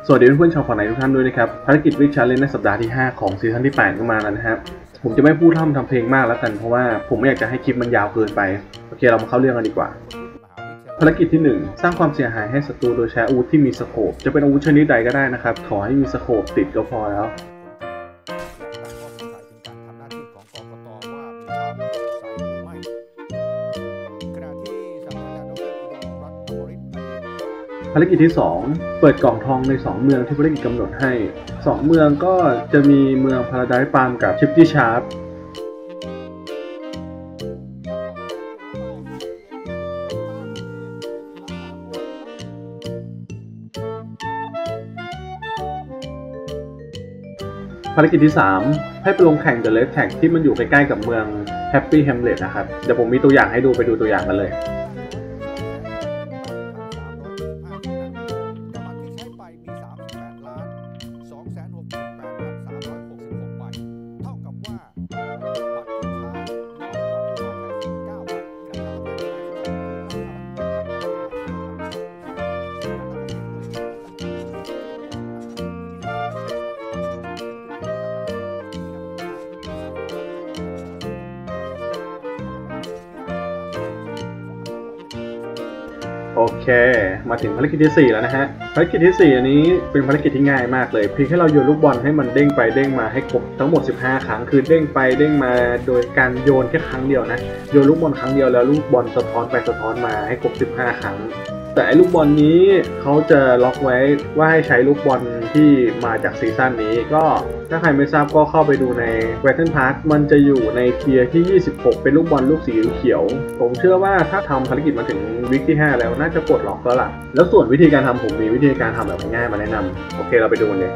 สวัสดีเพื่อนๆชาวFortniteทุกท่านด้วยนะครับภารกิจวิกชาเลนจ์ในสัปดาห์ที่5ของซีซั่นที่8ก็มาแล้วนะครับผมจะไม่พูดทำเพลงมากแล้วกันเพราะว่าผมไม่อยากจะให้คลิปมันยาวเกินไปโอเคเรามาเข้าเรื่องกันดีกว่าภารกิจที่1สร้างความเสียหายให้ศัตรูโดยใช้อาวุธที่มีสโคปจะเป็นอาวุธชนิดใดก็ได้นะครับขอให้มีสโคปติดก็พอแล้วภารกิจที่2เปิดกล่องทองใน2เมืองที่ภารกิจกำหนดให้2เมืองก็จะมีเมืองพาราไดซ์ฟาร์มกับชิฟตี้ชาร์ปภารกิจที่3ให้ไปลงแข่ง The Red Tag ที่มันอยู่ใกล้ๆกับเมือง Happy Hamlet นะครับเดี๋ยวผมมีตัวอย่างให้ดูไปดูตัวอย่างกันเลยโอเคมาถึงภารกิจที่4แล้วนะฮะภารกิจที่4อันนี้เป็นภารกิจที่ง่ายมากเลยเพียงแค่เราโยนลูกบอลให้มันเด้งไปเด้งมาให้ครบทั้งหมด15ครั้งคือเด้งไปเด้งมาโดยการโยนแค่ครั้งเดียวนะโยนลูกบอลครั้งเดียวแล้วลูกบอลสะท้อนไปสะท้อนมาให้ครบ15ครั้งแต่ลูกบอลนี้เขาจะล็อกไว้ว่าให้ใช้ลูกบอลที่มาจากซีซั่นนี้ก็ถ้าใครไม่ทราบก็เข้าไปดูใน Volcano Vent มันจะอยู่ในเทียร์ที่26เป็นลูกบอลลูกสีเขียวผมเชื่อว่าถ้าทำภารกิจมาถึงวิกที่5แล้วน่าจะปลดล็อกแล้วล่ะแล้วส่วนวิธีการทำผมมีวิธีการทำแบบง่ายๆมาแนะนำโอเคเราไปดูกันเลย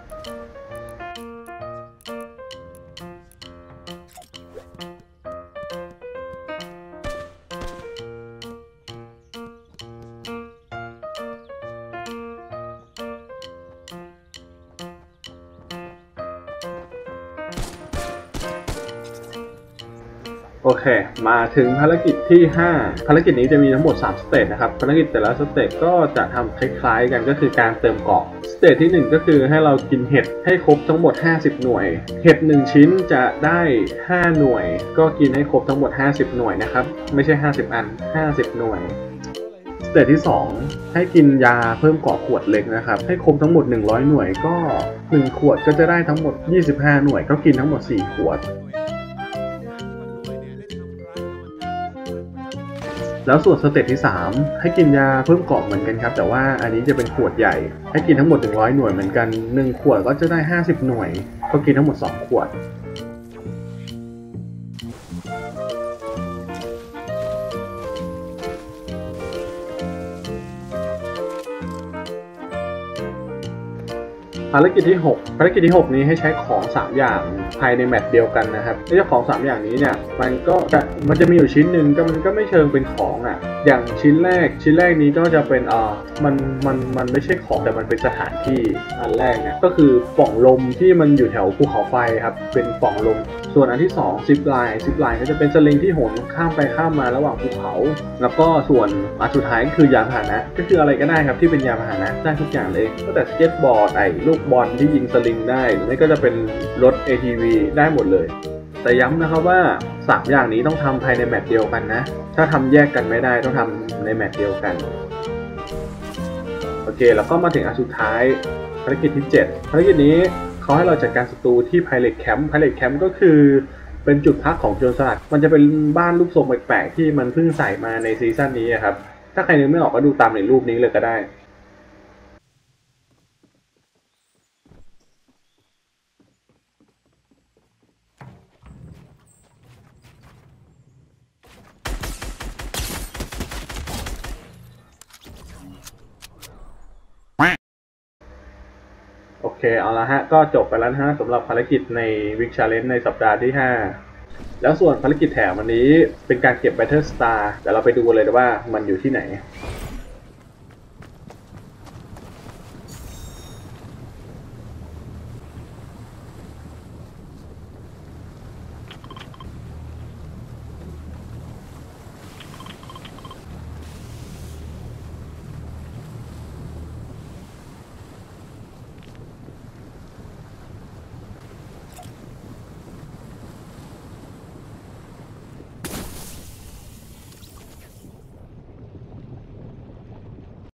โอเคมาถึงภารกิจที่5ภารกิจนี้จะมีทั้งหมด3สเตจนะครับภารกิจแต่ละสเตจก็จะทำคล้ายๆกันก็คือการเติมเกราะสเตจที่1ก็คือให้เรากินเห็ดให้ครบทั้งหมด50หน่วยเห็ด1ชิ้นจะได้5หน่วยก็กินให้ครบทั้งหมด50หน่วยนะครับไม่ใช่50อัน50หน่วยสเตจที่2ให้กินยาเพิ่มเกราะขวดเล็กนะครับให้ครบทั้งหมด100หน่วยก็1ขวดก็จะได้ทั้งหมด25หน่วยก็กินทั้งหมด4ขวดแล้วส่วนสเตจที่3ให้กินยาเพิ่มเกราะเหมือนกันครับแต่ว่าอันนี้จะเป็นขวดใหญ่ให้กินทั้งหมด100หน่วยเหมือนกัน1ขวดก็จะได้50หน่วยก็กินทั้งหมด2ขวดภารกิจที่6ภารกิจที่6นี้ให้ใช้ของ3อย่างภายในแมตช์เดียวกันนะครับไอ้เจ้าของ3อย่างนี้เนี่ยมันจะมีอยู่ชิ้นหนึ่งก็มันก็ไม่เชิงเป็นของอ่ะอย่างชิ้นแรกนี้ก็จะเป็นมันไม่ใช่ของแต่มันเป็นสถานที่อันแรกเนี่ยก็คือปล่องลมที่มันอยู่แถวภูเขาไฟครับเป็นปล่องลมส่วนอันที่2ซิปไลน์ก็จะเป็นสลิงที่โหนข้ามไปข้ามมาระหว่างภูเขาแล้วก็ส่วนอันสุดท้ายคือยานพาหนะก็คืออะไรก็ได้ครับที่เป็นยานพาหนะได้ทุกอย่างเลยตั้งแต่สเก็ตบอร์ดลูกบอลที่ยิงสลิงได้หรือไม่ก็จะเป็นรถ ATV ได้หมดเลยแต่ย้ำนะครับว่า3อย่างนี้ต้องทำภายในแมตช์เดียวกันนะถ้าทำแยกกันไม่ได้ต้องทำในแมตช์เดียวกันโอเคแล้วก็มาถึงอันสุดท้ายภารกิจที่7ภารกิจนี้เขาให้เราจัดการศัตรูที่ Pirate Camp ก็คือเป็นจุดพักของโจรสลัดมันจะเป็นบ้านรูปทรงแปลกๆที่มันเพิ่งใส่มาในซีซั่นนี้ครับถ้าใครนึกไม่ออกก็ดูตามในรูปนี้เลยก็ได้โอเคเอาละฮะก็จบไปแล้วนะฮะสำหรับภารกิจใน Week Challenge ในสัปดาห์ที่5แล้วส่วนภารกิจแถมวันนี้เป็นการเก็บ Battle Star เดี๋ยวเราไปดูเลยว่ามันอยู่ที่ไหน